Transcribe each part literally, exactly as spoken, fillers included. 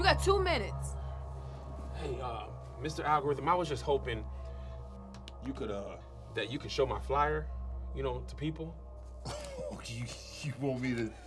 got two minutes. Hey, uh, Mister Algorithm, I was just hoping you could, uh, that you could show my flyer, you know, to people. you, you want me to...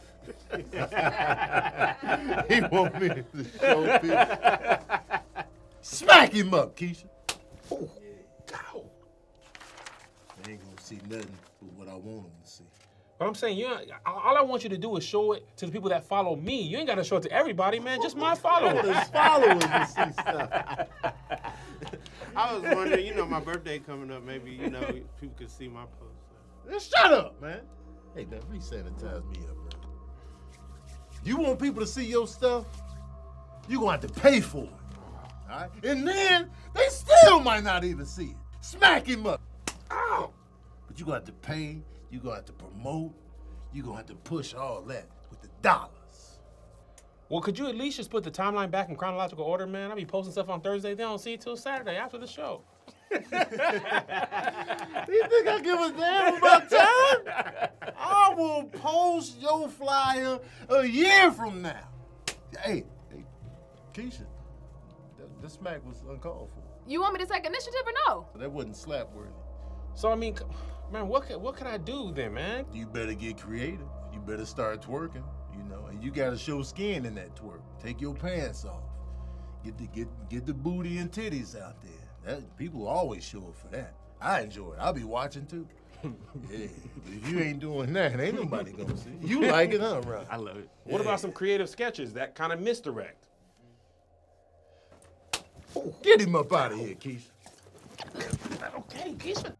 he want me to show people. Smack him up, Keisha. Oh, ow. They ain't gonna see nothing but what I want them to see. But I'm saying, you know, all I want you to do is show it to the people that follow me. You ain't got to show it to everybody, man. Just my followers. His followers to see stuff. I was wondering, you know, my birthday coming up, maybe, you know, people could see my post. Then shut up, man. Hey, man, re-sanitize me up, bro. You want people to see your stuff, you gonna have to pay for it, all right? And then, they still might not even see it. Smack him up. Ow! But you gonna have to pay, you gonna have to promote, you gonna have to push all that with the dollars. Well, could you at least just put the timeline back in chronological order, man? I'll be posting stuff on Thursday. They don't see it till Saturday after the show. You think I give a damn about time? I will post your flyer a year from now. Hey, hey, Keisha, that, that smack was uncalled for. You want me to take initiative or no? That wasn't slap worthy. So, I mean, man, what could, what could I do then, man? You better get creative. You better start twerking, you know, and you gotta show skin in that twerk. Take your pants off. Get the, get, get the booty and titties out there. That, people always show up for that. I enjoy it. I'll be watching too. Yeah, but if you ain't doing that, ain't nobody gonna see. You like it, huh, Ron? I love it. What yeah. about some creative sketches that kind of misdirect? Get him up out of here, Keisha. Okay, Keisha.